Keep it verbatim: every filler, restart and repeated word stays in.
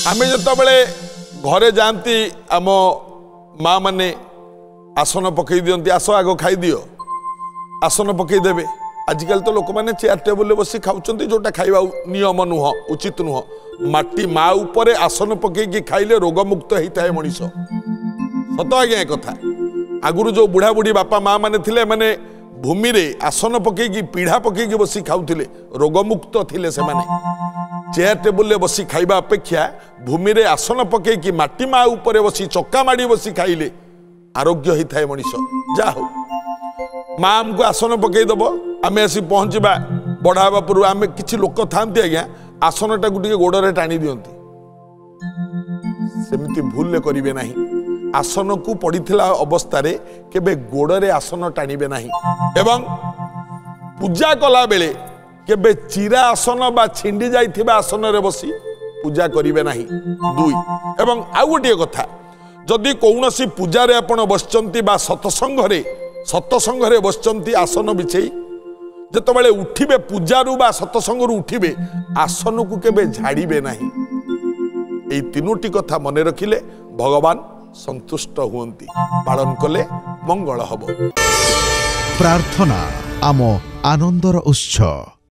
आमे जतबेले घरे जाती आम माँ माने आसन पकई दियंती आस आग खाई दियो आसन पकई देबे। आजिकल तो लोक मैंने चेयर टेबुल बसी खाऊंच जोटा खाइबा नियम नुह उचित नुह। माटी माँ उपरे आसन पकईकी खाइले रोगमुक्त होता है मनीष। सत आज्ञा कथा आगुरु जो बुढ़ा बुढ़ी बापा माँ माने थिले माने भूमि रे आसन पकईकी पीढ़ा पकईकी बसी खाऊले रोगमुक्त थिले से माने। चेयर टेबुल बसी खाइबा अपेक्षा भूमि रे आसन पकईकी माटी माँ उपरे बसी चक्का माड़ी बसी खाइले आरोग्य होता है मनीष। जा हो माँ आमको आसन पकई दब आम आसी पहुँचवा बढ़ावा पूर्व आम किसी लोक था आज्ञा आसन टाक गोड़े टाणी दियंती सेमती भूल करेंगे ना। आसन को पड़ीथिला अवस्था रे केबे गोड़े आसन टाणिबे नाही एवं पूजा कला बेले केबे चिरा आसन बा छिंडी जाइथिबा आसन रे बसी पूजा करिवे नाही। दुई एवं आउ गोटे कथा जदि कौनसी पूजा रे आपण बसचंती बा सतसंग रे सतसंग रे बसचंती आसन बिछेई जतबेले उठिबे पूजारू बा सतसंग रु उठिबे आसन को केबे झाड़िबे नाही। एई तीनोटी कथा मने रखिले भगवान संतुष्ट हुंती पालन कले मंगल हब। प्रार्थना आम आनंदर उत्सव।